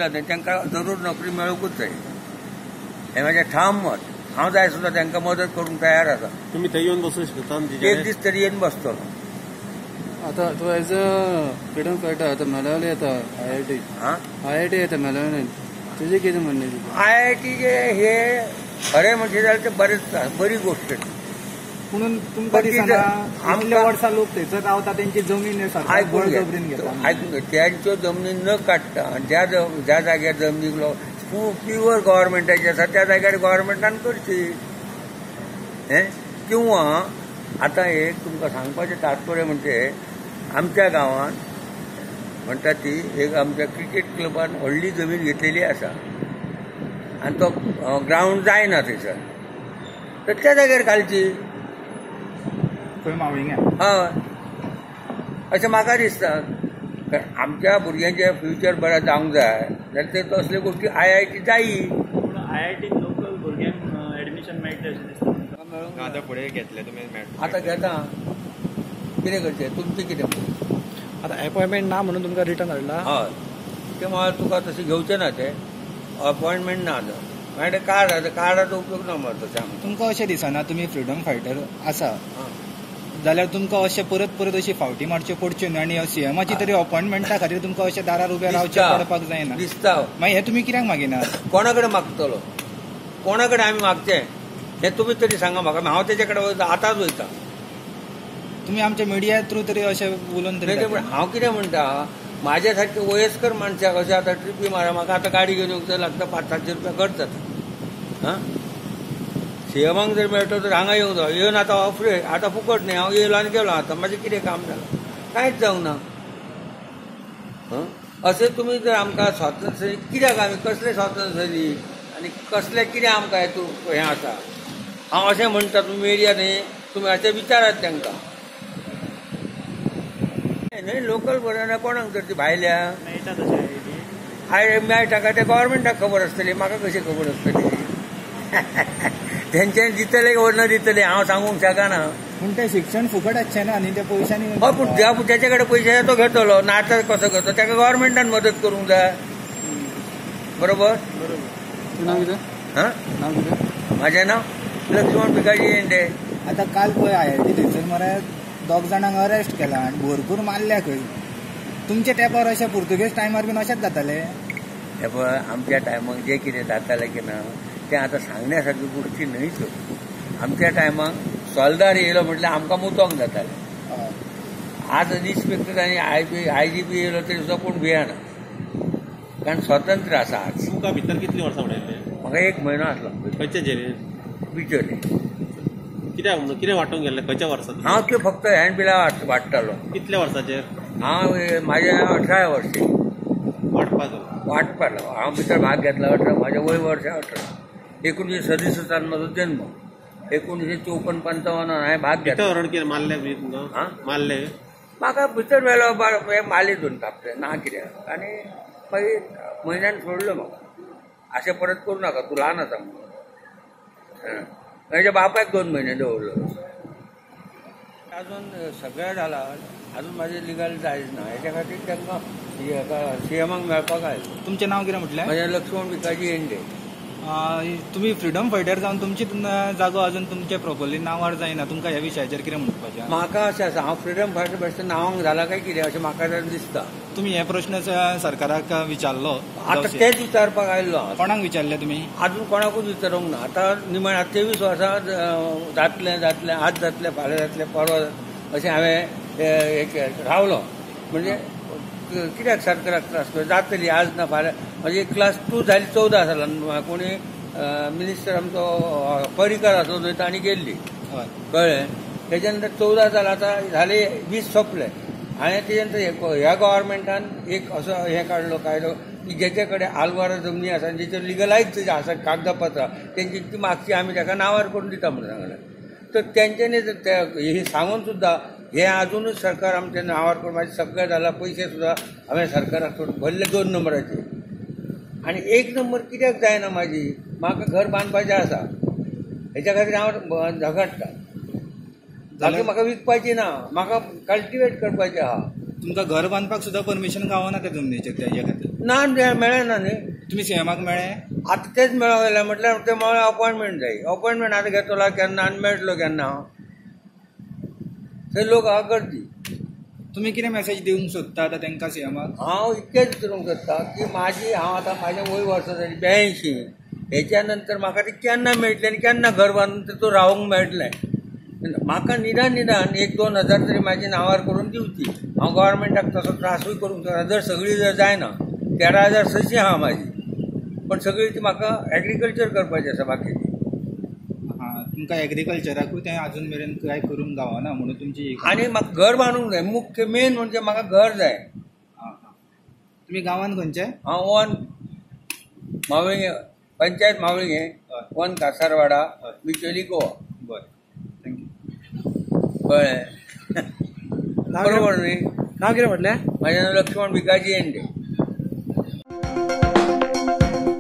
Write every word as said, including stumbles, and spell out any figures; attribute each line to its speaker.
Speaker 1: घेतला न्ही तांकां जरूर नोकरी मेळूंकूच जाय हें म्हजें ठाम मत. हांव जाय सुद्दां तांकां मदत करूंक तयार आसा.
Speaker 2: तुमी थंय येवन बसूंक शकता?
Speaker 1: एक दीस तरी येवन बसतलो.
Speaker 3: आता तू एज अ फ्रीडम फायटर आता मेळावले येता I I T I I T येता मेळावले तुझे कितें म्हणणें?
Speaker 1: आय आय टीचे हे खरें म्हणचे जाल्यार ते बरेच बरी गोष्ट.
Speaker 4: म्हणून तुमकां दिसना इतले वर्सां लोक थंयसर रावता तेंची जमीन बळजबरीन घेता?
Speaker 1: आयकून त्यांच्यो जमनी न काडटा आनी ज्या ज्या जाग्यार जमनीक प्युअर गव्हर्मेंटाची आसा त्या जाग्यार गव्हर्मेंटान करची. हें किंवा आतां एक तुमकां सांगपाचें तात्पर्य म्हणजे आमच्या गांवांत म्हणटा ती एक आमच्या क्रिकेट क्लबान व्हडली जमीन घेतलेली आसा आनी तो ग्रावंड जायना थंयसर तर त्या जाग्यार घालची. हय अशें म्हाका दिसता. आमच्या भुरग्यांचें फ्युचर बरें जावंक जाय जाल्यार ते तसल्यो गोश्टी आय आय टी जायी.
Speaker 5: आय आय टी लोकल भुरग्यांक एडमिशन मेळटलें अशें दिसता.
Speaker 2: आतां फुडें घेतले तुमी?
Speaker 1: आतां घेता. कितें करचें? तुमचें कितें?
Speaker 4: आतां अपॉयंटमेंट ना म्हणून तुमकां रिटर्न हाडला?
Speaker 1: हय ते म्हाका तुका तशें घेवचें ना ते अपॉयंटमेंट ना मागीर कार्ड आसा कार्डाचो उपयोग ना मरे तशें.
Speaker 4: तुमकां अशें दिसना तुमी फ्रिडम फायटर आसा जाल्यार तुमकां अशें परत परत अशी फावटी मारच्यो पडच्यो न्ही आनी सीएमाची तरी अपॉयंटमेंटा खातीर तुमकां अशें दारार उबें रावचें पडपाक जायना
Speaker 1: दिसता.
Speaker 4: मागीर हें तुमी कित्याक मागिना?
Speaker 1: कोणा कडेन मागतलो? कोणा कडेन आमी मागचें हें तुमी तरी सांगा म्हाका. हांव तेजे कडेन वयता आतांच वयता.
Speaker 4: तुमी आमच्या मिडिया थ्रू तरी अशें उलोवन तरी
Speaker 1: हांव कितें म्हणटा म्हाज्या सारके वयस्कर मनशाक अशें आतां ट्रिपी मारा म्हाका आतां गाडी घेवन येवंक लागता पांच सातशे रुपया खर्च जाता. हां सीएमाक जर मेळटलो तर हांगा येवंक जाय. येवन आतां ऑफरे आतां फुकट न्ही हांव येयलो आनी गेलो आतां म्हाजें कितें काम जालां? कांयच जावंक ना. अशें तुमी जर आमकां स्वातंत्र्य कित्याक आमी कसलें स्वातंत्र्य दी आनी कसलें कितें आमकां हेतू हें आसा? हांव अशें म्हणटा तुमी मिडिया न्ही तुमी अशें विचारात तांकां. न्ही लोकल बरोवन कोणाक तर ती भायल्या
Speaker 5: मेळटा तशें
Speaker 1: आय मेळटा काय ते गव्हर्मेंटाक खबर आसतली म्हाका कशी खबर आसतली? तेंचे दितले वर न दितले हांव सांगूंक शकना.
Speaker 4: पूण तें शिक्षण फुकट आसचें ना न्ही त्या पयशांनी?
Speaker 1: हय पूण ज्या तेचे कडेन पयशे तो घेतलो ना आतां कसो घेतो ताका गव्हर्मेंटान मदत करूंक जाय. बरोबर?
Speaker 3: नांव कितें?
Speaker 1: हां
Speaker 3: नांव कितें?
Speaker 1: म्हाजें नांव लक्ष्मण भिकाजी हेंडे.
Speaker 4: आतां काल पळय आय आय टी थंयसर मरे दोग जाणांक अरेस्ट केला आनी भरपूर मारल्या खंय. तुमच्या तेंपार अशें पुर्तुगेज टायमार बीन अशेंच जातालें?
Speaker 1: हे पळय आमच्या टायमाक जें कितें जातालें की ना तें आतां सांगण्यासारक्यो गोश्टी न्हयच. आमच्या टायमाक सोल्दार येयलो म्हटल्यार आमकां मुतोंक जातालें. आज इन्स्पेक्टर आनी I P I G P येयलो तरी सुद्दां कोण भियेना कारण स्वतंत्र आसा. आज
Speaker 2: तुमकां भितर कितलीं वर्सां उडयले?
Speaker 1: म्हाका एक म्हयनो आसलो.
Speaker 2: खंयचे जेरीन?
Speaker 1: बिचोले.
Speaker 2: कित्याक कितें वांटूंक गेल्लें? खंयच्या वर्सां?
Speaker 1: हांव त्यो फक्त हँड बिलां वाडटालो.
Speaker 2: कितल्या वर्साचेर?
Speaker 1: हांव म्हाजे अठरा वर्सी
Speaker 2: वांटपाक
Speaker 1: वांटपाक लागलो. हांव भितर भाग घेतला अठरा म्हाजें वय वर्स अठरा. एकोणीशे सदुसश्टान म्हजो जन्म. एकोणीशे चौपन्न पंचावन्न हांवें भाग घेतला.
Speaker 2: व्हरून कितें मारले बी तुमकां? मारले
Speaker 1: म्हाका भितर व्हेलो माली दोन कापले ना कित्याक आनी मागीर म्हयन्यान सोडलो म्हाका. अशें परत करूं नाका तूं ल्हान आसा म्हणून. म्हज्या बापायक दोन म्हयने दवरलो. अजून सगळें जाला अजून म्हाजें लिगल जायच ना हेच्या खातीर तांकां सीएमाक मेळपाक आयलो.
Speaker 4: तुमचें नांव कितें म्हटलें?
Speaker 1: म्हजें लक्ष्मण भिकाजी हेंडे.
Speaker 4: तुमी फ्रिडम फायटर जावन तुमची जागो अजून तुमचे प्रॉपरली नांवार जायना. तुमकां ह्या विशयाचेर कितें म्हणपाचें?
Speaker 1: म्हाका अशें आसा हांव फ्रिडम फायटर बेश्टें नांवांक जाला काय कितें अशें म्हाका दिसता.
Speaker 4: तुमी हे प्रश्न सरकाराक विचारलो?
Speaker 1: आतां तेच विचारपाक आयल्लो हांव.
Speaker 4: कोणाक विचारले तुमी?
Speaker 1: अजून कोणाकूच विचारूंक ना. आतां निमाण तेवीस वर्सां जातलें जातलें आज जातलें फाल्यां जातलें परवा अशें हांवें रावलो. म्हणजे कित्याक सरकाराक त्रास कर जातली आज ना फाल्यां. म्हजी क्लास टू जाली चवदा सालान कोणी मिनिस्टर आमचो पर्रीकर आसो थंय तांणी गेल्ली कळ्ळें. तेच्या नंतर चवदा साल आतां झाले वीस सोंपले. हांवें तेच्या नंतर ह्या गव्हर्मेंटान एक असो हें काडलो कायदो की जेचे कडेन आलवार जमनी आसा जेचे लिगलायज आसा कागदपत्रां तेंची ती मागची आमी ताका नांवार करून दिता म्हणून सांगलें. तर तेंच्यांनी हे सांगून सुद्दां हे अजूनच सरकार आमच्या नांवार करून म्हाजे सगळे जाला पयशे सुद्दां हांवें सरकाराक सोडून भरले दोन नंबराचे. आनी एक नंबर कित्याक जायना म्हाजी? म्हाका घर बांदपाचें आसा हेच्या खातीर हांव झगडटा. बाकी म्हाका विकपाची ना म्हाका कल्टिवेट करपाचें आहा.
Speaker 4: तुमकां घर बांदपाक सुद्दां परमिशन गावना त्या जमनीचेर तेच्या खातीर?
Speaker 1: ना मेळना न्ही.
Speaker 4: तुम्ही सीएमाक मेळे?
Speaker 1: आतां तेच मेळोंक गेले म्हटल्यार ते मला अपॉयंटमेंट जाय. अपॉयंटमेंट आतां घेतलो केन्ना आनी मेळटलो केन्ना हांव. थंय लोक आहा गर्दी.
Speaker 4: तुम्ही कितें मेसेज दिवंक सोदता आतां तांकां सीएमाक?
Speaker 1: हांव इतकेंच विचारूंक सोदता की म्हाजी हांव आतां म्हाजें वय वर्सां जालीं ब्यायंशी. हेच्या नंतर म्हाका ते केन्ना मेळटलें आनी केन्ना घर बांदून तेतून रावूंक मेळटलें. म्हाका निदान निदान एक दोन हजार तरी म्हाजी नांवार करून दिवची. हांव गव्हर्मेंटाक तसो त्रासूय करूंक शकना. जर सगळीं जर जायना तेरा हजार सशी आहा म्हाजी, पण सगळी ती म्हाका एग्रीकल्चर करपाचें आसा बाकीची.
Speaker 4: हां, तुमकां एग्रीकल्चराकूय तें अजून मेरेन कांय करूंक गावना म्हणून तुमची.
Speaker 1: आनी म्हाका घर बांदूंक जाय. मुख्य मेन म्हणजे म्हाका घर जाय.
Speaker 4: हां हां. तुमी गांवांत खंयचे?
Speaker 1: हांव वन मावळिंगे, पंचायत मावळिंगे, वन कासारवाडा, बिचोली, गोवा.
Speaker 4: बरें, थँक्यू.
Speaker 1: कळ्ळें? बरोबर न्ही?
Speaker 3: नांव कितें म्हटलें?
Speaker 1: म्हाजें नांव लक्ष्मण भिकाजी एंडे.